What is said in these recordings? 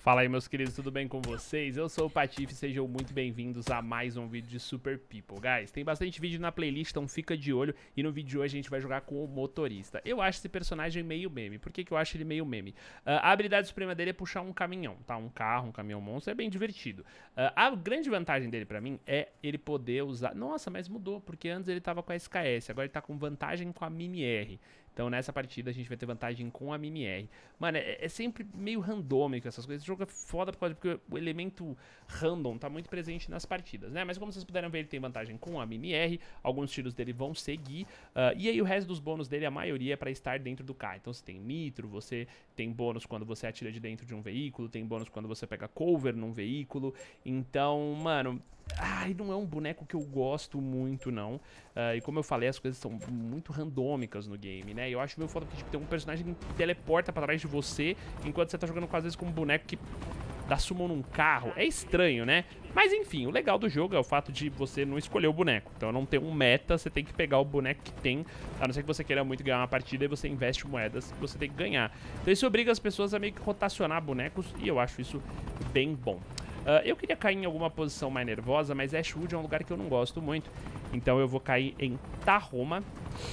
Fala aí, meus queridos, tudo bem com vocês? Eu sou o Patife, sejam muito bem-vindos a mais um vídeo de Super People. Guys, tem bastante vídeo na playlist, então fica de olho. E no vídeo de hoje a gente vai jogar com o motorista. Eu acho esse personagem meio meme. Por que eu acho ele meio meme? A habilidade suprema dele é puxar um caminhão, tá? Um carro, um caminhão monstro, é bem divertido. A grande vantagem dele pra mim é ele poder usar... Nossa, mas mudou, porque antes ele tava com a SKS, agora ele tá com vantagem com a Mini R. Então nessa partida a gente vai ter vantagem com a Mini R. Mano, é sempre meio randômico essas coisas. Esse jogo é foda porque o elemento random tá muito presente nas partidas, né? Mas como vocês puderam ver, ele tem vantagem com a Mini R. Alguns tiros dele vão seguir. E aí o resto dos bônus dele, a maioria é pra estar dentro do carro. Então você tem nitro, você tem bônus quando você atira de dentro de um veículo, tem bônus quando você pega cover num veículo. Então, mano... Ai, não é um boneco que eu gosto muito, não. E como eu falei, as coisas são muito randômicas no game, né? E eu acho meio foda porque tipo, tem um personagem que teleporta pra trás de você enquanto você tá jogando, às vezes, com um boneco que dá summon num carro. É estranho, né? Mas enfim, o legal do jogo é o fato de você não escolher o boneco. Então não tem um meta, você tem que pegar o boneco que tem. A não ser que você queira muito ganhar uma partida e você investe moedas que você tem que ganhar. Então isso obriga as pessoas a meio que rotacionar bonecos e eu acho isso bem bom. Eu queria cair em alguma posição mais nervosa, mas Ashwood é um lugar que eu não gosto muito. Então eu vou cair em Tahoma.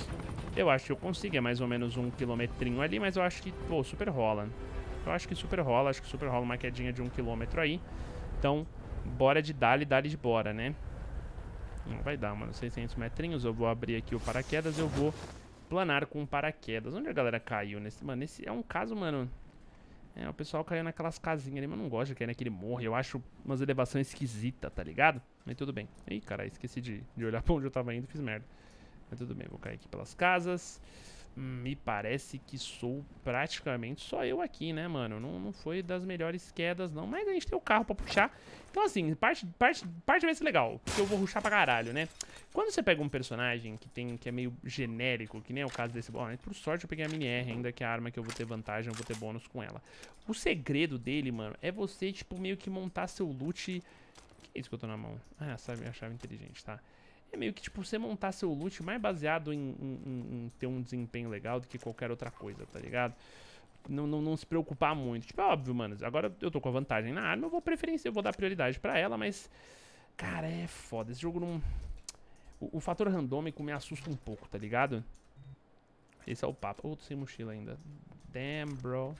Eu acho que eu consigo, é mais ou menos um quilometrinho ali, mas eu acho que, pô, super rola. Eu acho que super rola uma quedinha de 1 quilômetro aí. Então, bora de dali de bora, né? Não vai dar, mano, 600 metrinhos, eu vou abrir aqui o paraquedas, eu vou planar com paraquedas. Onde a galera caiu nesse... Mano, esse é um caso, mano... o pessoal caiu naquelas casinhas ali, mas não gosta de cair naquele morro. Eu acho umas elevações esquisitas, tá ligado? Mas tudo bem. Ih, caralho, esqueci de olhar pra onde eu tava indo, fiz merda. Mas tudo bem, vou cair aqui pelas casas. Me parece que sou praticamente só eu aqui, né, mano? Não foi das melhores quedas, não. Mas a gente tem o carro pra puxar. Então, assim, parte vai ser legal. Porque eu vou rushar pra caralho, né? Quando você pega um personagem que é meio genérico, que nem é o caso desse... Bom, por sorte eu peguei a Mini R ainda, que é a arma que eu vou ter vantagem, eu vou ter bônus com ela. O segredo dele, mano, é você, tipo, meio que montar seu loot... Que é isso que eu tô na mão? Ah, sabe, a chave inteligente, tá? É meio que, tipo, você montar seu loot mais baseado em ter um desempenho legal do que qualquer outra coisa, tá ligado? Não se preocupar muito. Tipo, é óbvio, mano, agora eu tô com a vantagem na arma, eu vou dar prioridade pra ela, mas... Cara, é foda, esse jogo não... O fator randômico me assusta um pouco, tá ligado? Esse é o papo. Tô sem mochila ainda. Damn, bro.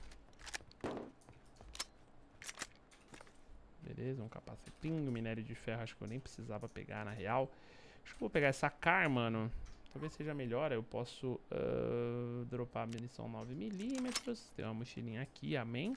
Beleza, um capacetinho, minério de ferro, acho que eu nem precisava pegar, na real. Acho que eu vou pegar essa CAR, mano. Talvez seja melhor, eu posso dropar a munição 9mm. Tem uma mochilinha aqui, amém.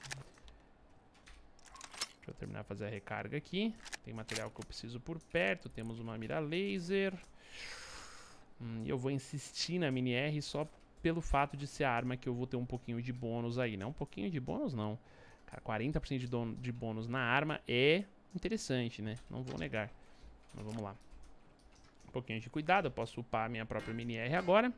Deixa eu terminar de fazer a recarga aqui. Tem material que eu preciso por perto. Temos uma mira laser. E eu vou insistir na Mini R só pelo fato de ser a arma que eu vou ter um pouquinho de bônus aí. Não, um pouquinho de bônus não. Cara, 40% de bônus na arma é interessante, né? Não vou negar. Mas vamos lá. Um pouquinho de cuidado, eu posso upar a minha própria Mini R agora.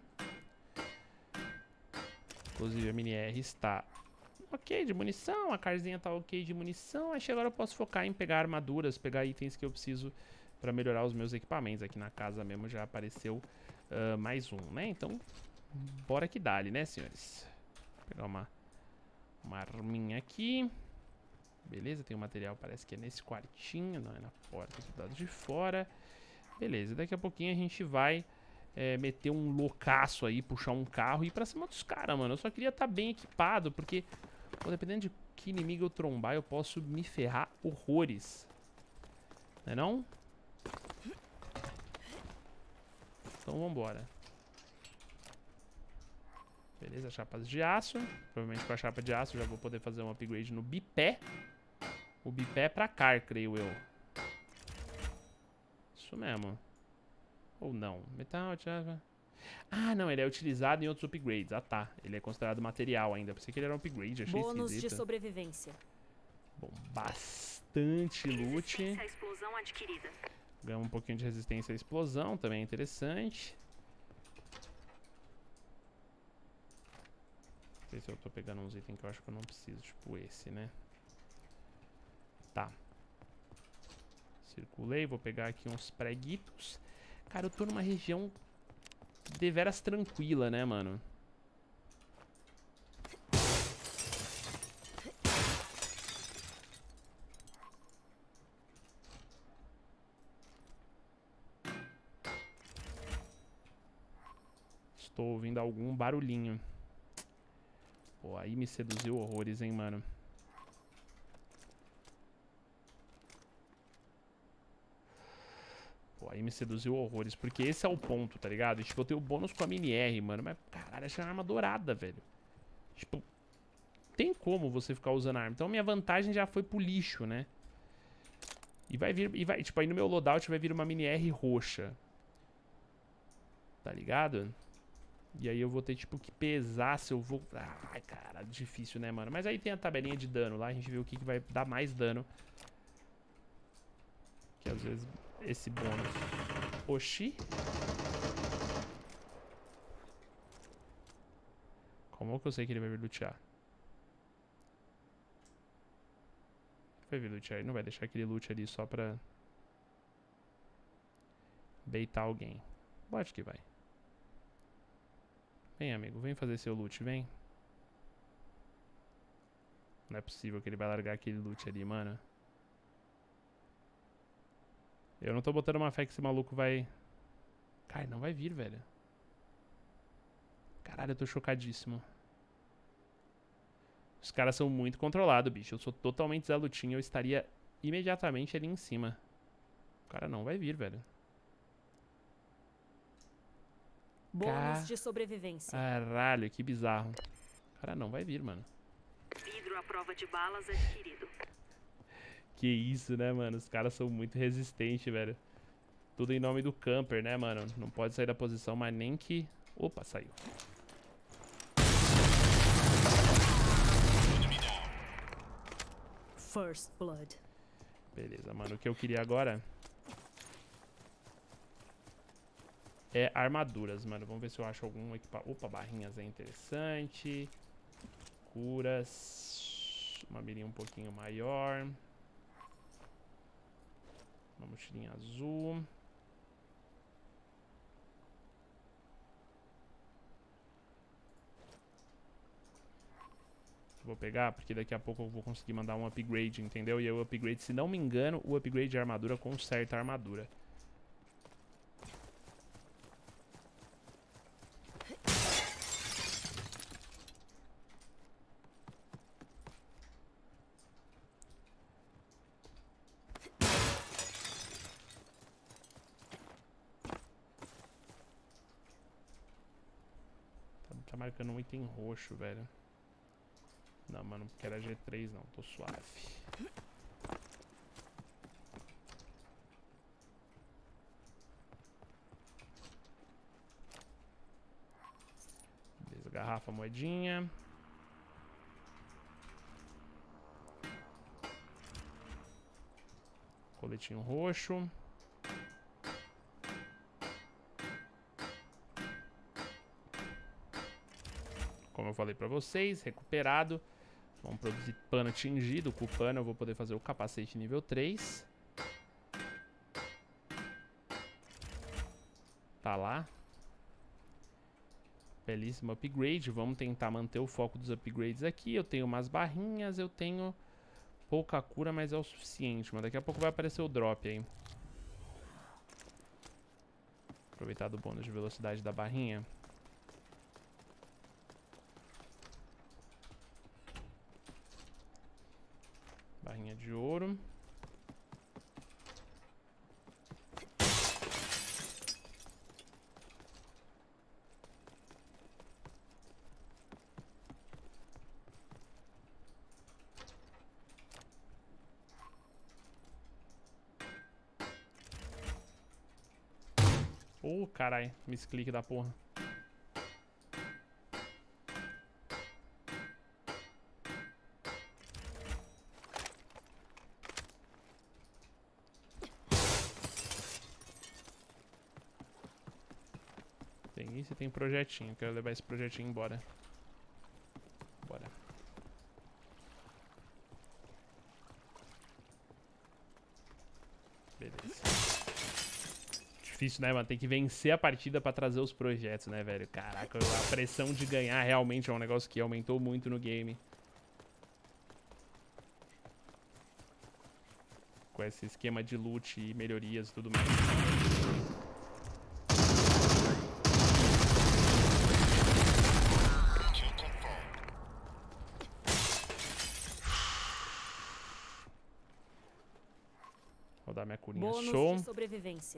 Inclusive a Mini R está ok de munição, a carzinha tá ok de munição. Acho que agora eu posso focar em pegar armaduras, pegar itens que eu preciso para melhorar os meus equipamentos. Aqui na casa mesmo já apareceu mais um, né? Então, bora que dá-lhe, né, senhores? Vou pegar uma arminha aqui. Beleza, tem um material, parece que é nesse quartinho. Não, é na porta aqui do lado de fora. Beleza, daqui a pouquinho a gente vai meter um loucaço aí, puxar um carro e ir pra cima dos caras, mano. Eu só queria estar bem equipado, porque, pô, dependendo de que inimigo eu trombar, eu posso me ferrar horrores. Não é não? Então vambora. Beleza, chapas de aço. Provavelmente com a chapa de aço eu já vou poder fazer um upgrade no bipé. O bipé é pra CAR, creio eu. Isso mesmo. Ou não. Metal... Ah, não. Ele é utilizado em outros upgrades. Ah, tá. Ele é considerado material ainda. Pensei que ele era um upgrade. Achei bônus esquisito. de sobrevivência. Bom, bastante loot. Resistência à explosão adquirida. Ganhamos um pouquinho de resistência à explosão. Também é interessante. Não sei se eu tô pegando uns itens que eu acho que eu não preciso. Tipo esse, né? Tá. Circulei. Vou pegar aqui uns preguitos. Cara, eu tô numa região deveras tranquila, né, mano? Estou ouvindo algum barulhinho. Pô, aí me seduziu horrores, hein, mano. Pô, aí me seduziu horrores. Porque esse é o ponto, tá ligado? Tipo, eu tenho bônus com a mini R, mano. Mas, caralho, essa é uma arma dourada, velho. Tipo, tem como você ficar usando arma. Então, minha vantagem já foi pro lixo, né? E vai vir... tipo, aí no meu loadout vai vir uma mini R roxa. Tá ligado? E aí eu vou ter, tipo, que pesar se eu vou... Ai, cara, difícil, né, mano? Mas aí tem a tabelinha de dano lá. A gente vê o que vai dar mais dano. Que às vezes esse bônus... Oxi. Como que eu sei que ele vai vir lutear? Vai vir lutear. Ele não vai deixar aquele loot ali só pra... baitar alguém. Lógico que vai. Vem, amigo. Vem fazer seu loot, vem. Não é possível que ele vai largar aquele loot ali, mano. Eu não tô botando uma fé que esse maluco vai... Cara, não vai vir, velho. Caralho, eu tô chocadíssimo. Os caras são muito controlados, bicho. Eu sou totalmente Zé Lutinha. Eu estaria imediatamente ali em cima. O cara não vai vir, velho. Bônus de sobrevivência. Caralho, que bizarro. O cara não vai vir, mano. Vidro à prova de balas adquirido. Que isso, né, mano? Os caras são muito resistentes, velho. Tudo em nome do camper, né, mano? Não pode sair da posição, mas nem que... Opa, saiu. First Blood. Beleza, mano. O que eu queria agora... é armaduras, mano. Vamos ver se eu acho algum equipamento. Opa, barrinhas é interessante. Curas. Uma mirinha um pouquinho maior. Uma mochilinha azul. Vou pegar, porque daqui a pouco eu vou conseguir mandar um upgrade, entendeu? E aí o upgrade, se não me engano, o upgrade de armadura conserta a armadura. Tá marcando um item roxo, velho. Não, mano, porque era G3 não, tô suave. Beleza, garrafa, moedinha. Coletinho roxo. Como eu falei pra vocês, recuperado. Vamos produzir pano tingido. Com o pano eu vou poder fazer o capacete nível 3. Tá lá. Belíssimo upgrade. Vamos tentar manter o foco dos upgrades aqui. Eu tenho umas barrinhas, eu tenho pouca cura, mas é o suficiente. Mas daqui a pouco vai aparecer o drop aí. Aproveitar do bônus de velocidade da barrinha. Barrinha de ouro. Oh, carai, misclick da porra. Tem isso e tem projetinho. Quero levar esse projetinho embora. Bora. Beleza. Difícil, né, mano? Tem que vencer a partida pra trazer os projetos, né, velho? Caraca, a pressão de ganhar realmente é um negócio que aumentou muito no game. Com esse esquema de loot e melhorias e tudo mais. Vou dar minha curinha. Bônus Show. de sobrevivência.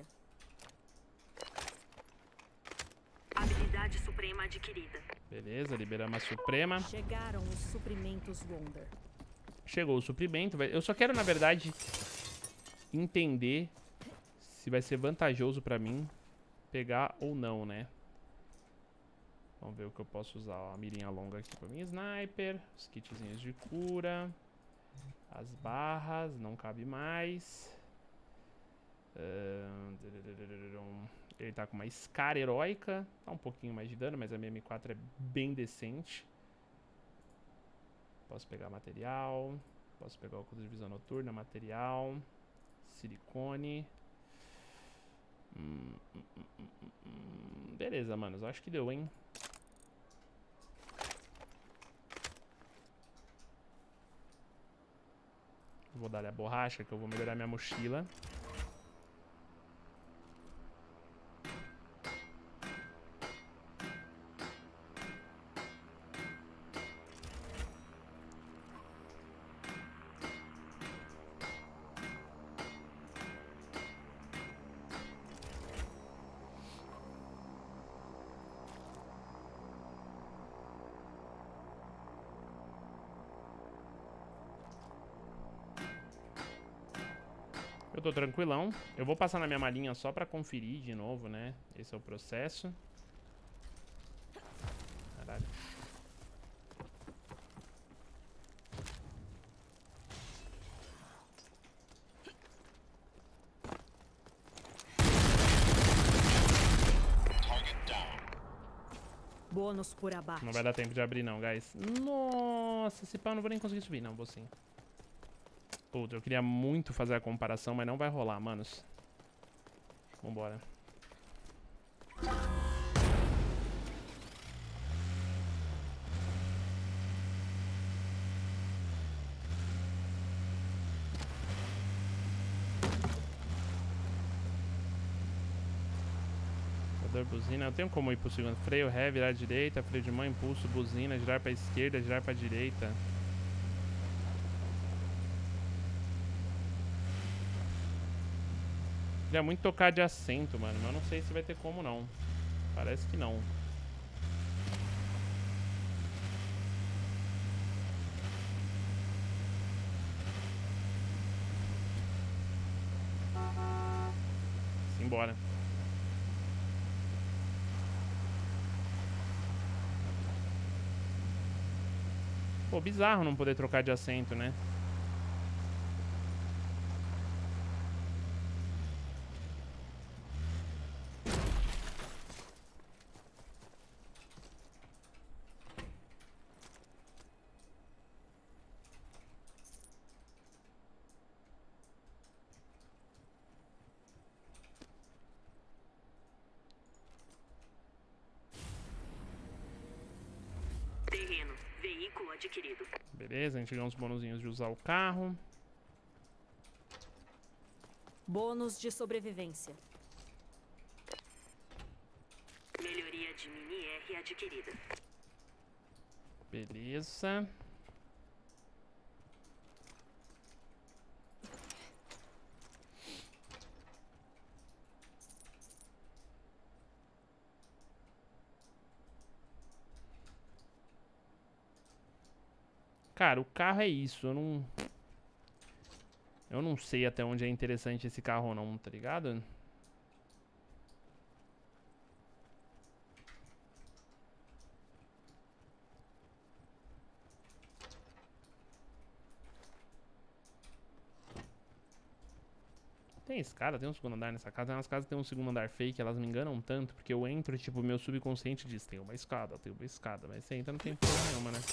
Habilidade suprema adquirida. Beleza, liberamos a suprema. Chegaram os suprimentos Wonder. Chegou o suprimento. Eu só quero, na verdade, entender se vai ser vantajoso pra mim pegar ou não, né? Vamos ver o que eu posso usar. Ó, a mirinha longa aqui pra minha sniper. Os kitzinhos de cura. As barras. Não cabe mais. Ele tá com uma Scar heróica. Tá um pouquinho mais de dano, mas a minha M4 é bem decente. Posso pegar material. Posso pegar o óculos de visão noturna, material. Silicone. Beleza, manos. Acho que deu, hein? Vou dar a borracha, que eu vou melhorar minha mochila. Eu tô tranquilão. Eu vou passar na minha malinha só pra conferir de novo, né? Esse é o processo. Caralho. Bônus por abate. Não vai dar tempo de abrir não, guys. Nossa, esse pau eu não vou nem conseguir subir. Não, vou sim. Puta, eu queria muito fazer a comparação, mas não vai rolar, manos. Vambora. Buzina, eu tenho como ir pro segundo. Freio ré, virar à direita, freio de mão, impulso, buzina, girar pra esquerda, girar pra direita. Queria muito tocar de assento, mano, mas eu não sei se vai ter como não. Parece que não. Simbora. Pô, bizarro não poder trocar de assento, né? Terreno. Veículo adquirido. Beleza, a gente ganhou uns bonuzinhos de usar o carro. Bônus de sobrevivência. Melhoria de mini R adquirida. Beleza. Cara, o carro é isso, eu não sei até onde é interessante esse carro ou não, tá ligado? Tem escada, tem um segundo andar nessa casa. Tem umas casas que tem um segundo andar fake, elas me enganam tanto, porque eu entro, tipo, meu subconsciente diz, tem uma escada, mas você entra, não tem porra nenhuma, né?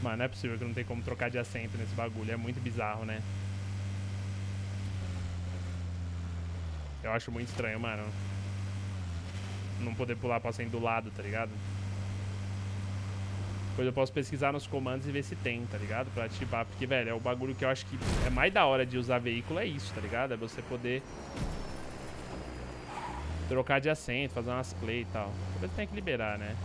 Mano, não é possível que não tem como trocar de assento nesse bagulho. É muito bizarro, né? Eu acho muito estranho, mano. Não poder pular pra assento do lado, tá ligado? Depois eu posso pesquisar nos comandos e ver se tem, tá ligado? Pra ativar. Porque, velho, é o bagulho que eu acho que é mais da hora de usar veículo, é isso, tá ligado? É você poder trocar de assento, fazer umas play e tal. Talvez tenha que liberar, né?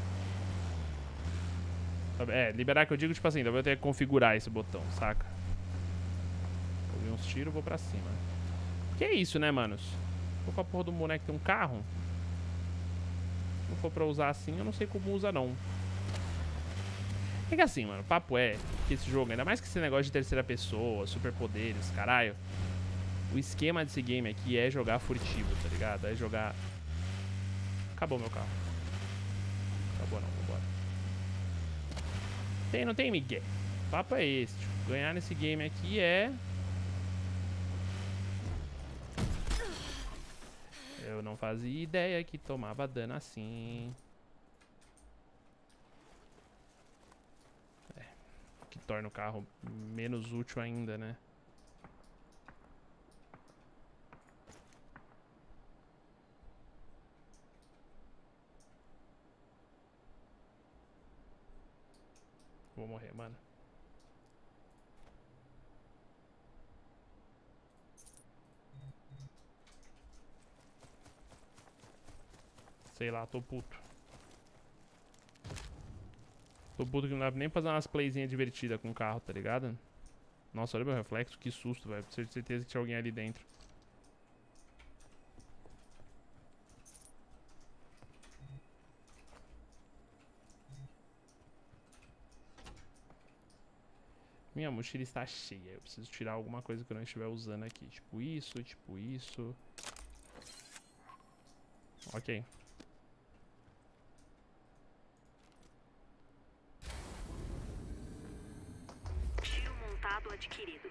É, liberar que eu digo, tipo assim, talvez eu tenha que configurar esse botão, saca? Ouvi uns tiros, vou pra cima. Que é isso, né, manos? Vou com a porra do boneco tem um carro. Se não for pra usar assim, eu não sei como usa, não. É que assim, mano, o papo é que esse jogo, ainda mais que esse negócio de terceira pessoa, superpoderes, caralho, o esquema desse game aqui é jogar furtivo, tá ligado? É jogar... Acabou meu carro. Acabou não, vambora. Não tem migué. O papo é esse, tipo, ganhar nesse game aqui é... Eu não fazia ideia que tomava dano assim. Que torna o carro menos útil ainda, né? Vou morrer, mano. Sei lá, tô puto. Tô puto que não dá nem pra fazer umas playzinhas divertidas com o carro, tá ligado? Nossa, olha meu reflexo, que susto, velho. Preciso de certeza que tinha alguém ali dentro. Minha mochila está cheia. Eu preciso tirar alguma coisa que eu não estiver usando aqui. Tipo isso, tipo isso. Ok. Tiro montado adquirido.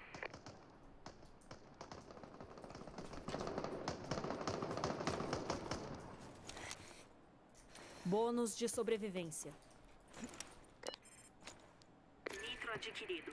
Bônus de sobrevivência. Nitro adquirido.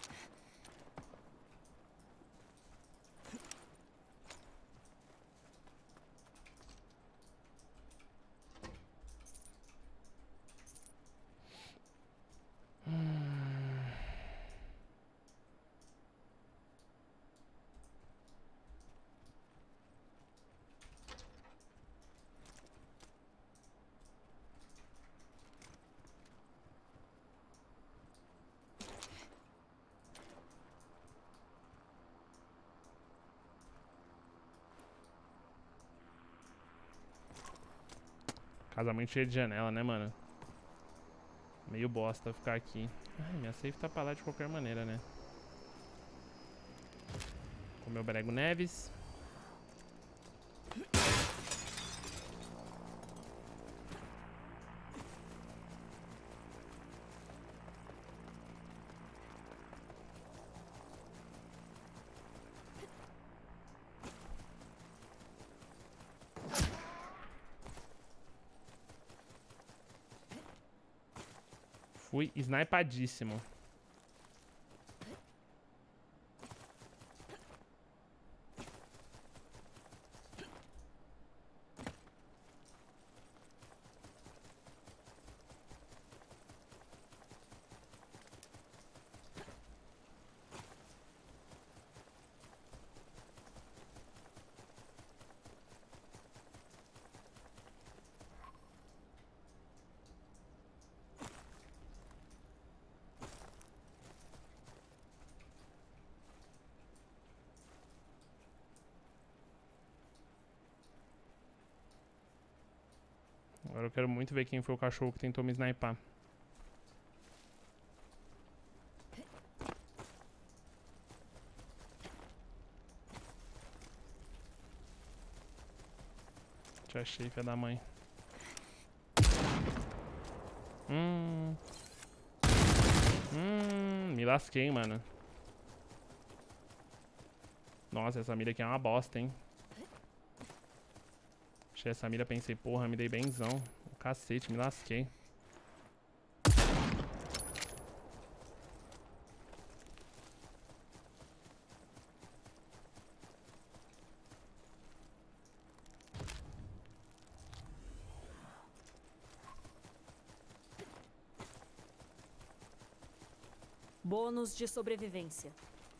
Casamento cheio de janela, né, mano? Meio bosta ficar aqui. Ai, minha safe tá pra lá de qualquer maneira, né? Comeu Brego Neves. Fui snipadíssimo. Agora eu quero muito ver quem foi o cachorro que tentou me snipar. Te achei, filha da mãe. Me lasquei, mano. Nossa, essa mira aqui é uma bosta, hein. Achei essa mira, pensei, porra, me dei benzão. O cacete, me lasquei. Bônus de sobrevivência.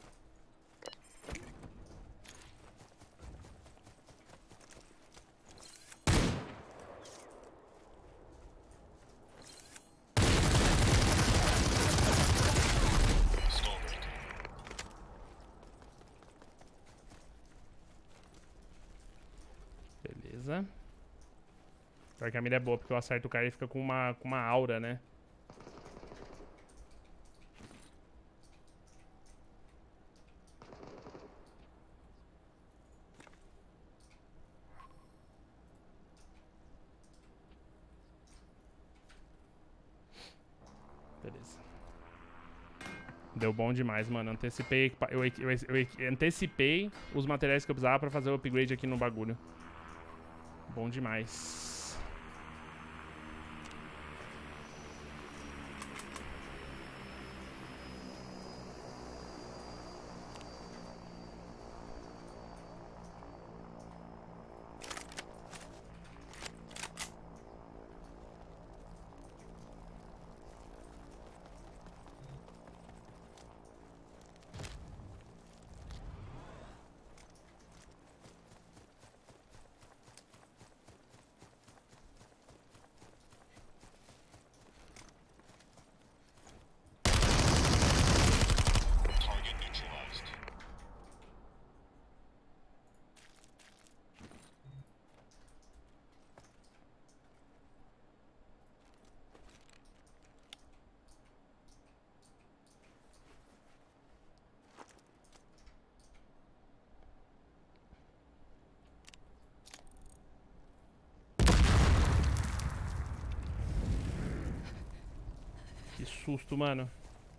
Beleza. Pior que a mira é boa, porque eu acerto o cara e fica com uma aura, né? Beleza. Deu bom demais, mano. Antecipei, eu antecipei os materiais que eu precisava pra fazer o upgrade aqui no bagulho. Bom demais. Que susto, mano.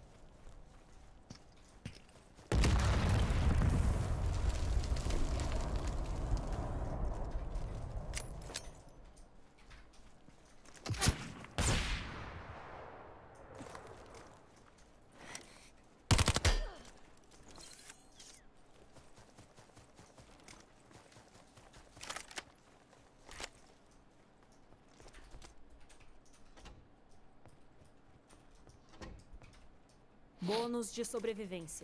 Bônus de sobrevivência.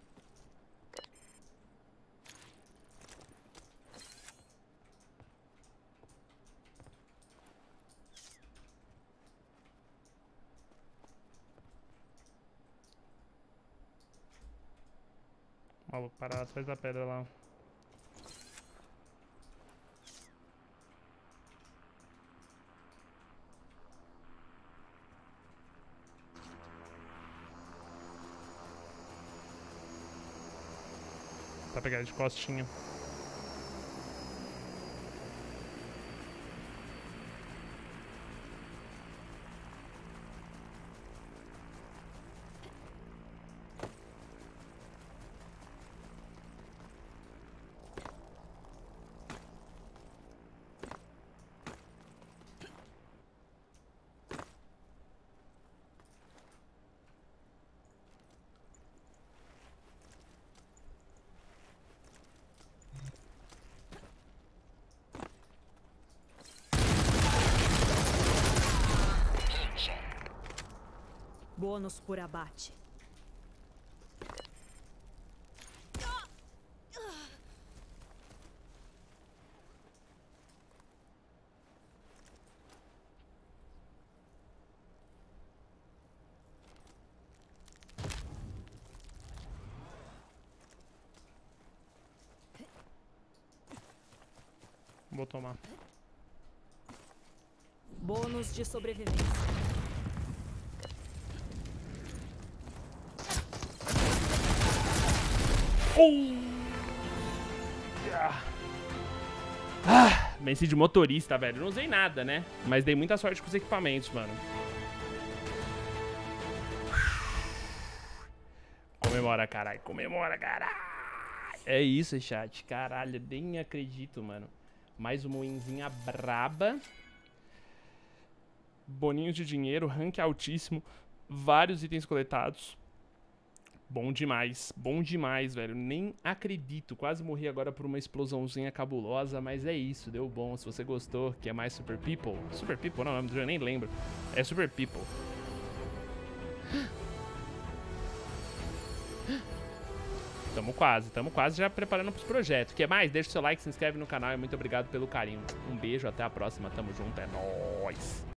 Maluco, parar atrás da pedra lá. Tá pegando de costinha. Bônus por abate. Vou tomar. Bônus de sobrevivência. Venci de motorista, velho. Não usei nada, né? Mas dei muita sorte com os equipamentos, mano. Comemora, caralho. Comemora, caralho. É isso, chat. Caralho, nem acredito, mano. Mais uma winzinha braba. Boninhos de dinheiro, rank altíssimo. Vários itens coletados. Bom demais, velho. Nem acredito. Quase morri agora por uma explosãozinha cabulosa, mas é isso, deu bom. Se você gostou, que é mais Super People. Super People? Não, o nome do jogo eu nem lembro. É Super People. Tamo quase já preparando pros projetos. O que mais? Deixa o seu like, se inscreve no canal e muito obrigado pelo carinho. Um beijo, até a próxima, tamo junto, é nóis.